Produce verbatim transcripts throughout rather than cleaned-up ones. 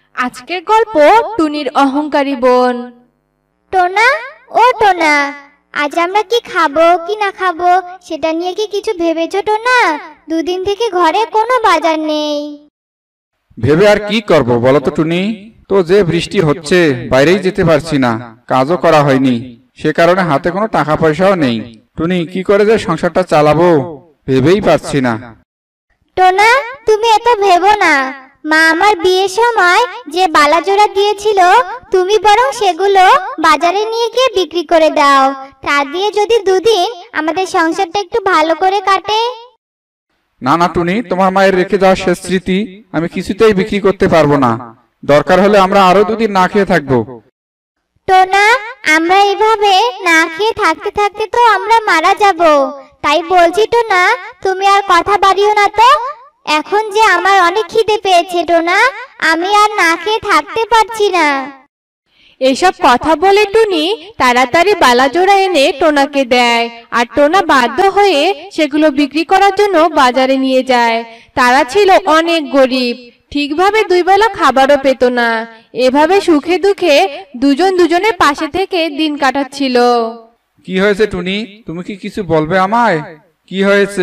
আজকের গল্প টুনির অহংকারী বোন। টোনা, ও টোনা, আজ আমরা কি খাবো কি না খাবো সেটা নিয়ে কি কিছু ভেবেছো টোনা? দুদিন থেকে ঘরে কোনো বাজার নেই। ভেবে আর কি করব বলো তো টুনি, তো যে বৃষ্টি হচ্ছে বাইরেই যেতে পারছি না, কাজও করা হয়নি, সে কারণে হাতে কোনো টাকা পয়সাও নেই। টুনি, কি করে যে সংসারটা চালাবো ভেবেই পারছি না। টোনা, তুমি এত ভেবো না। মা আমার বিয়ের সময় যে বালাজোড়া দিয়েছিল, তুমি বরং সেগুলো বাজারে নিয়ে গিয়ে বিক্রি করে দাও। তা দিয়ে যদি দুদিন আমাদের সংসারটা একটু ভালো করে কাটে। না না টুনি, তোমার মায়ের রেখে যাওয়া শেষ স্মৃতি আমি কিছুতেই বিক্রি করতে পারবো না। দরকার হলে আমরা আরো দুদিন না খেয়ে থাকবো। টোনা, আমরা এভাবে না খেয়ে থাকতে থাকতে তো আমরা মারা যাব। তাই বলছি টোনা, তুমি আর কথা বাড়িও না তো। এখন যে আমার অনেক খিদে পেয়েছে টোনা, আমি আর না খেয়ে থাকতে পারছি না। এসব কথা বলে টুনি তাড়াতাড়ি বালাজোড়া এনে টোনাকে দেয়, আর টোনা বাধ্য হয়ে সেগুলো বিক্রি করার জন্য বাজারে নিয়ে যায়। তারা ছিল অনেক গরিব, ঠিকভাবে দুই বেলা খাবারও পেত না। এভাবে সুখে দুঃখে দুজন দুজনের পাশে থেকে দিন কাটাচ্ছিল। কি হয়েছে টুনি, তুমি কি কিছু বলবে আমায়? কি হয়েছে?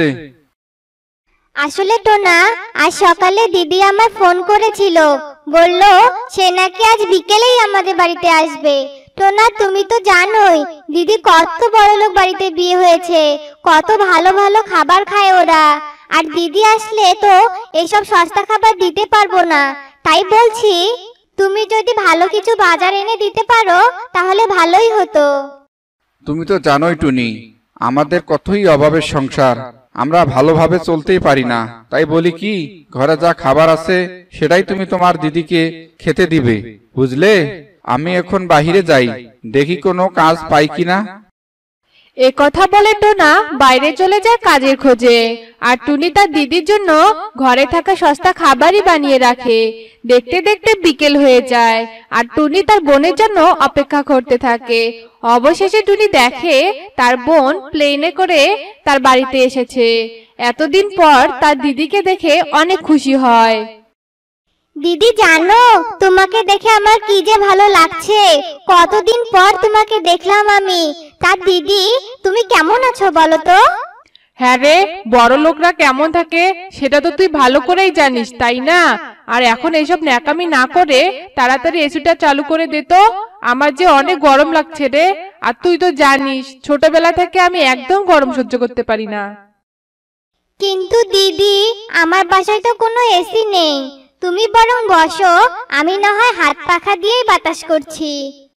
আসলে টোনা, আজ সকালে দিদি আমার ফোন করেছিল, বলল সে নাকি আজ বিকেলেই আমাদের বাড়িতে আসবে। টোনা, তুমি তো জানোই দিদি কত বড়লোক বাড়িতে বিয়ে হয়েছে, কত ভালো ভালো খাবার খায় ওরা। আর দিদি আসলে তো এইসব সস্তা খাবার দিতে পারবো না। তাই বলছি, তুমি যদি ভালো কিছু বাজার এনে দিতে পারো তাহলে ভালোই হতো। তুমি তো জানোই টুনি, আমাদের কতই অভাবের সংসার, আমরা ভালোভাবে চলতেই পারি না। তাই বলি কি, ঘরে যা খাবার আছে সেটাই তুমি তোমার দিদিকে খেতে দিবে, বুঝলে? আমি এখন বাহিরে যাই, দেখি কোনো কাজ পাই কিনা। এ কথা বলে টোনা বাইরে চলে যায় কাজের খোঁজে, আর টুনি তার দিদির জন্য ঘরে থাকা সস্তা খাবারই বানিয়ে রাখে। দেখতে দেখতে বিকেল হয়ে যায়, আর টুনি তার বোনের জন্য অপেক্ষা করতে থাকে। অবশেষে টুনি দেখে তার বোন প্লেনে করে তার বাড়িতে এসেছে। এতদিন পর তার দিদিকে দেখে অনেক খুশি হয়। দিদি জানো, তোমাকে দেখে আমার কি যে ভালো লাগছে। কতদিন পর তোমাকে দেখলাম আমি। তার দিদি, তুমি কেমন আছো বলো তো? হ্যাঁ রে, বড় লোকরা কেমন থাকে সেটা তো তুই ভালো করেই জানিস, তাই না? আর এখন এইসব ন্যাকামি না করে তাড়াতাড়ি এসিটা চালু করে দে তো, আমার যে অনেক গরম লাগছে রে। আর তুই তো জানিস ছোটবেলা থেকে আমি একদম গরম সহ্য করতে পারি না। কিন্তু দিদি, আমার বাসায় তো কোনো এসি নেই। তুমি বরং বসো, আমি না হয় হাত পাখা দিয়েই বাতাস করছি।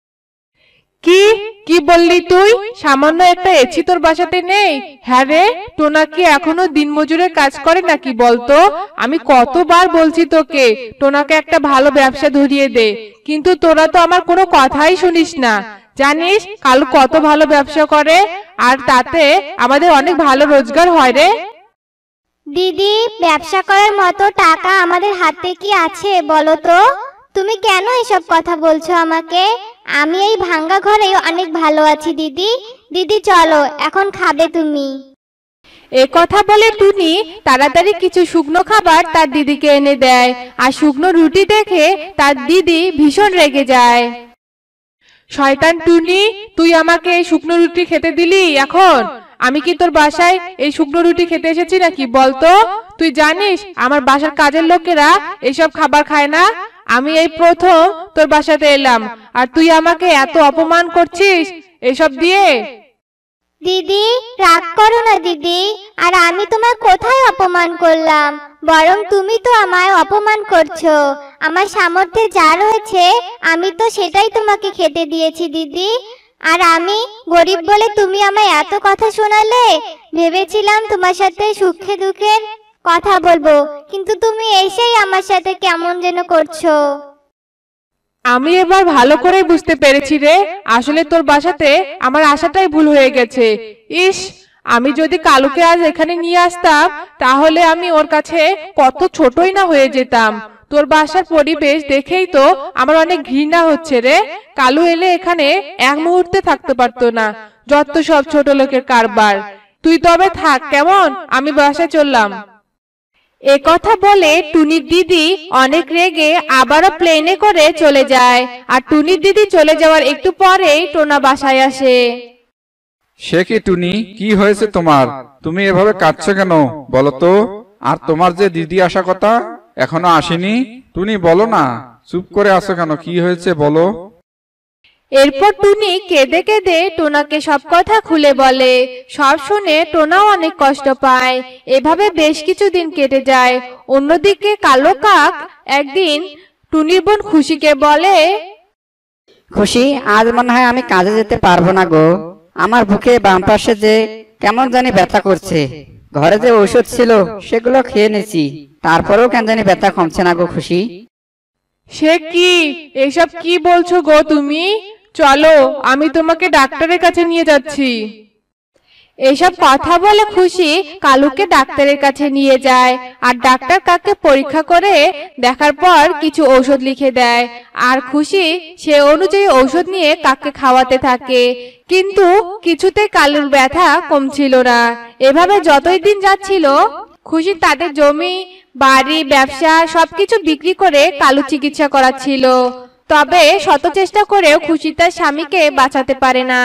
কি কি বললি তুই? সামান্য একটা এসি তোর বাসাতে নেই? হ্যাঁ রে, টোনা কি এখনো দিনমজুরের কাজ করে নাকি বলতো? আমি কতবার বলছি তোকে টোনাকে একটা ভালো ব্যবসা ধরিয়ে দে, কিন্তু তোরা তো আমার কোনো কথাই শুনিস না। জানিস কালু কত ভালো ব্যবসা করে, আর তাতে আমাদের অনেক ভালো রোজগার হয় রে। দিদি, ব্যবসা করার মতো টাকা আমাদের হাতে কি আছে বলো তো? তুমি কেন এসব কথা বলছো আমাকে? আমি এই ভাঙ্গা ঘরে অনেক ভালো আছি দিদি। দিদি চলো, এখন খাবে তুমি। এ কথা বলে টুনি তাড়াতাড়ি কিছু শুকনো খাবার তার দিদিকে এনে দেয়, আর শুকনো রুটি দেখে তার দিদি ভীষণ রেগে যায়। শয়তান টুনি, তুই আমাকে এই শুকনো রুটি খেতে দিলি? এখন আমি কি তোর বাসায় এই শুকনো রুটি খেতে এসেছি নাকি বলতো? তুই জানিস আমার বাসার কাজের লোকেরা এইসব খাবার খায় না। আমি এই প্রথম তোর বাসাতে এলাম, আর তুই আমাকে এত অপমান করছিস এসব দিয়ে। দিদি, রাগ করো না দিদি। আর আমি তোমার কোথায় অপমান করলাম? বরং তুমি তো আমায় অপমান করছো। আমার সামর্থ্যে যা রয়েছে আমি তো সেটাই তোমাকে খেতে দিয়েছি দিদি। আর আমি গরিব বলে তুমি আমায় এত কথা শোনালে। ভেবেছিলাম তোমার সাথে সুখে দুঃখের কথা বলবো, কিন্তু তুমি এসেই আমার সাথে কেমন যেন করছো। আমি এবার ভালো করে বুঝতে পেরেছি রে, আসলে তোর বাসাতে আমার আশাটাই ভুল হয়ে গেছে। ইস, আমি যদি কালুকে আজ এখানে নিয়ে আসতাম তাহলে আমি ওর কাছে কত ছোটই না হয়ে যেতাম। তোর বাসার পরিবেশ দেখেই তো আমার অনেক ঘৃণা হচ্ছে রে। কালু এলে এখানে এক মুহূর্তে থাকতে পারতো না, যত সব ছোট লোকের কারবার। তুই তবে থাক কেমন, আমি বাসায় চললাম। এ কথা বলে টুনির দিদি অনেক রেগে আবারও প্লেনে করে চলে যায়। আর টুনির দিদি চলে যাওয়ার একটু পরেই টোনা বাসায় আসে। সে কি টুনি, কি হয়েছে তোমার? তুমি এভাবে কাঁদছো কেন বলো তো? আর তোমার যে দিদি আসা কথা এখনো আসেনি? টুনি বলো না, চুপ করে আছো কেন, কি হয়েছে বলো? এরপর টুনি কেঁদে কেঁদে টোনাকে সব কথা খুলে বলে। সব শুনে টোনাও অনেক কষ্ট পায়। এভাবে বেশ কিছুদিন কেটে যায়। অন্যদিকে কালো কাক একদিন টুনির বোন খুশিকে বলে, খুশি, আজ মনে হয় আমি কাজে যেতে পারবো না গো। আমার বুকে বাম পাশে যে কেমন জানি ব্যথা করছে। ঘরে যে ঔষধ ছিল সেগুলো খেয়ে নিয়েছি, তারপরেও কেন জানি ব্যথা কমছে না গো খুশি। সে কি, এসব কি বলছো গো তুমি? চলো, আমি তোমাকে ডাক্তারের কাছে নিয়ে যাচ্ছি। এসব কথা বলে খুশি কালুকে ডাক্তারের কাছে নিয়ে যায়। আর ডাক্তার কাককে পরীক্ষা করে দেখার পর কিছু ঔষধ লিখে দেয়। আর খুশি সে অনুযায়ী ঔষধ নিয়ে কাককে খাওয়াতে থাকে। কিন্তু কিছুতে কালুর ব্যথা কমছিল না। এভাবে যতই দিন যাচ্ছিল, খুশি তাদের জমি বাড়ি ব্যবসা সবকিছু বিক্রি করে কালু চিকিৎসা করাচ্ছিল। তবে শত চেষ্টা করেও খুশি তার স্বামীকে বাঁচাতে পারে না।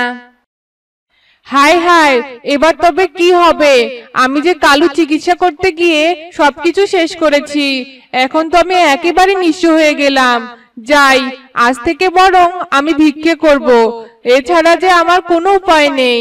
হায় হায়, এবার তবে কি হবে? আমি যে কালু চিকিৎসা করতে গিয়ে সবকিছু শেষ করেছি। এখন তো আমি একেবারে নিঃস্ব হয়ে গেলাম। যাই, আজ থেকে বরং আমি ভিক্ষে করব। এছাড়া যে আমার কোনো উপায় নেই।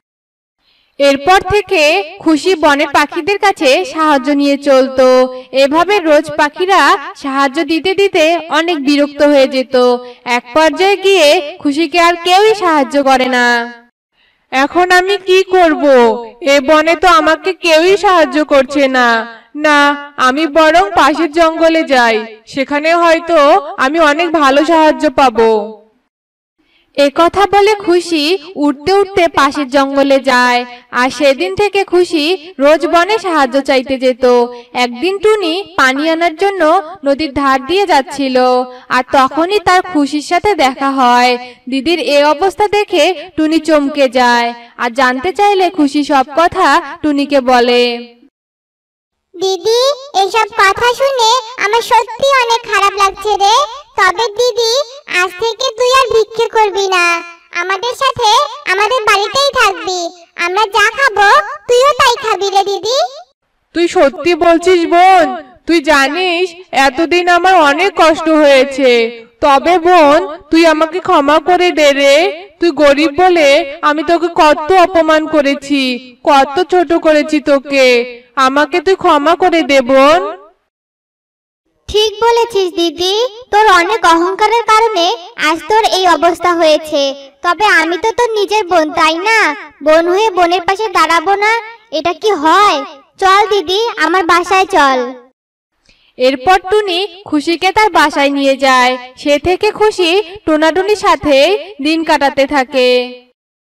এরপর থেকে খুশি বনের পাখিদের কাছে সাহায্য নিয়ে চলতো। এভাবে রোজ পাখিরা সাহায্য দিতে দিতে অনেক বিরক্ত হয়ে যেত। এক পর্যায়ে গিয়ে খুশিকে আর কেউই সাহায্য করে না। এখন আমি কি করব? এ বনে তো আমাকে কেউই সাহায্য করছে না। না, আমি বরং পাশের জঙ্গলে যাই, সেখানে হয়তো আমি অনেক ভালো সাহায্য পাবো। এ কথা বলে খুশি উঠতে উঠতে পাশের জঙ্গলে যায়। আর সেদিন থেকে খুশি রোজ বনে সাহায্য চাইতে যেত। একদিন টুনি পানি আনার জন্য নদীর ধার দিয়ে যাচ্ছিল। আর তখনই তার খুশির সাথে দেখা হয়। দিদির এই অবস্থা দেখে টুনি চমকে যায়। আর জানতে চাইলে খুশি সব কথা টুনিকে বলে। দিদি, এসব কথা শুনে আমার সত্যি অনেক খারাপ লাগছে রে। তবে দিদি, আজ থেকে তুই আর ভিক্ষে করবি না, আমাদের সাথে আমাদের বাড়িতেই থাকবি। আমরা যা খাবো তুইও তাই খাবি রে দিদি। তুই সত্যি বলছিস বোন? তুই জানিস এতদিন আমার অনেক কষ্ট হয়েছে। তবে বোন, তুই আমাকে ক্ষমা করে দে রে। তুই গরিব বলে আমি তোকে কত অপমান করেছি, কত ছোট করেছি তোকে। আমাকে তুই ক্ষমা করে দে বোন। ঠিক বলেছিস দিদি, তোর অনেক অহংকারের কারণে আজ তোর এই অবস্থা হয়েছে। তবে আমি তো তোর নিজের বোন, তাই না? বোন হয়ে বোনের পাশে দাঁড়াবো না, এটা কি হয়? চল দিদি, আমার বাসায় চল। এরপর টুনি খুশিকে তার বাসায় নিয়ে যায়। সে থেকে খুশি টোনাটুনির সাথে দিন কাটাতে থাকে।